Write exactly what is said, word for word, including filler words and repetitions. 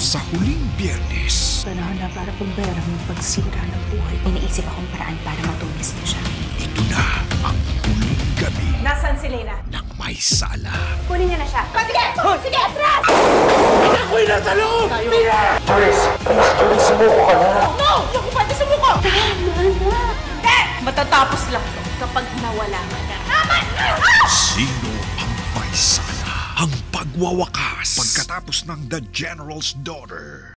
Sa huling Biyernes, Panahon na para pagbayaran ng pagsira ng buhay. Iniisip akong paraan para matumis niya siya. ito na ang huling gabi Nasaan si Lena? ng may sala. Kunin niya na siya. Sige! Sige, atras! Ako'y nasa loob! Doris, please, Doris, sumuko ka na. No! Yung kupante sumuko! Tama na! Eh! Matatapos lang to kapag nawala ka na. Tama na! Sino ang may sala? Ang pagwawakas pagkatapos ng The General's Daughter.